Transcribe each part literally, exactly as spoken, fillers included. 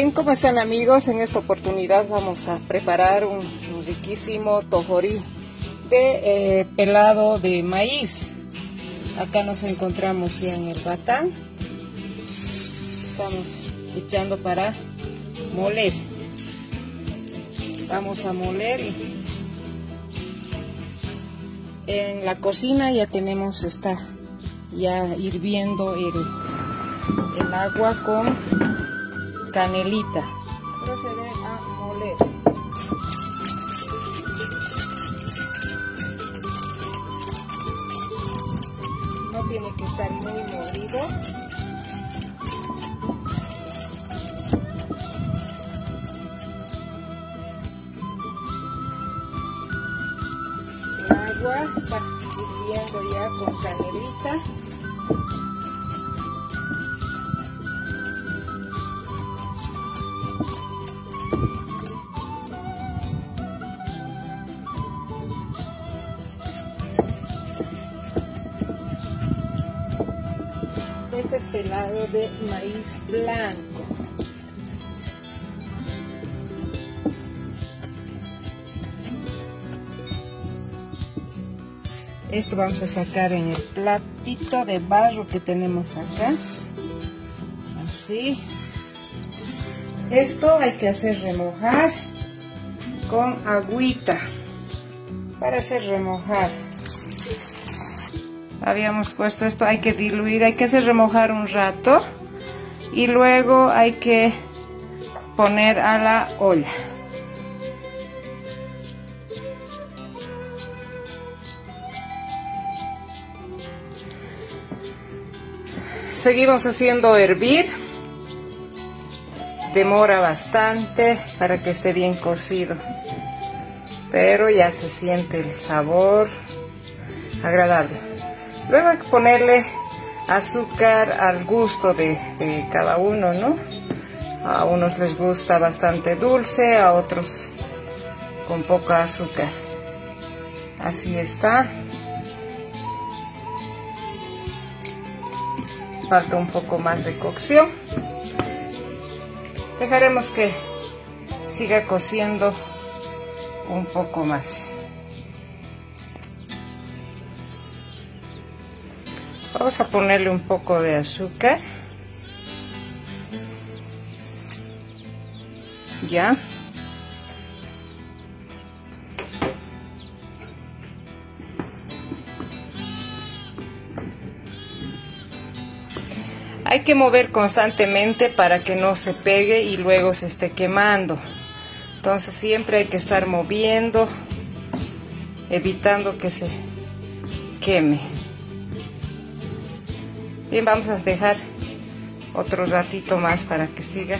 Bien, ¿cómo están amigos? En esta oportunidad vamos a preparar un, un riquísimo tojorí de eh, pelado de maíz. Acá nos encontramos ya en el batán. Estamos echando para moler. Vamos a moler y en la cocina ya tenemos, está ya hirviendo el, el agua con canelita. Procede a moler. No tiene que estar muy molido. El agua está hirviendo ya con canelita. Este es pelado de maíz blanco. Esto vamos a sacar en el platito de barro que tenemos acá. Así. Esto hay que hacer remojar con agüita. Para hacer remojar. Habíamos puesto esto, hay que diluir, hay que hacer remojar un rato y luego hay que poner a la olla. Seguimos haciendo hervir, demora bastante para que esté bien cocido, pero ya se siente el sabor agradable. Luego hay que ponerle azúcar al gusto de, de cada uno, ¿no? A unos les gusta bastante dulce, a otros con poca azúcar. Así está. Falta un poco más de cocción. Dejaremos que siga cociendo un poco más. Vamos a ponerle un poco de azúcar. Ya. Hay que mover constantemente para que no se pegue y luego se esté quemando. Entonces siempre hay que estar moviendo, evitando que se queme. Bien, vamos a dejar otro ratito más para que siga.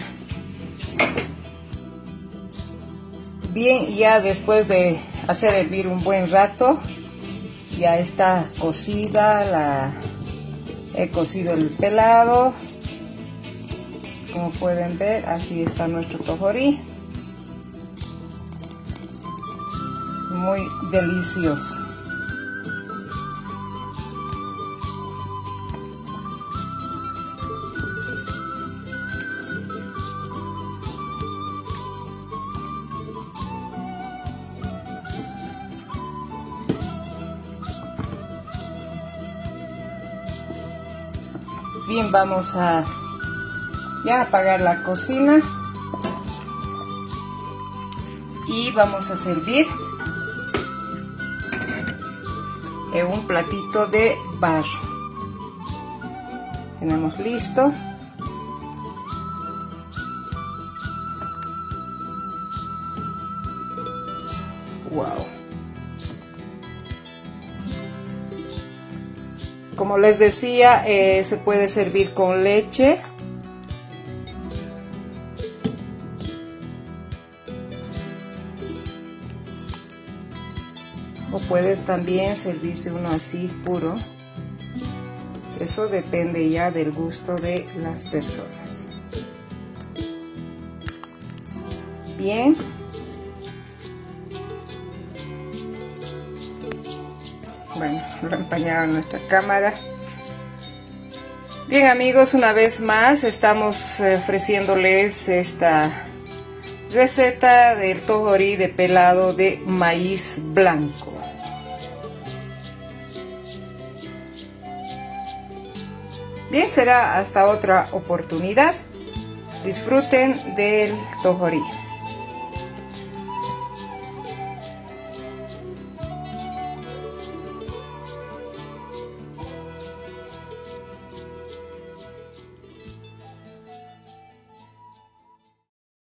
Bien, ya después de hacer hervir un buen rato, ya está cocida la... He cocido el pelado. Como pueden ver, así está nuestro tojorí. Muy delicioso. Bien, vamos a ya apagar la cocina y vamos a servir en un platito de barro. Tenemos listo. Wow. Como les decía, eh, se puede servir con leche. O puedes también servirse uno así puro. Eso depende ya del gusto de las personas. Bien. Bueno, lo empañaron nuestra cámara. Bien amigos, una vez más estamos ofreciéndoles esta receta del tojorí de pelado de maíz blanco. Bien, será hasta otra oportunidad. Disfruten del tojorí.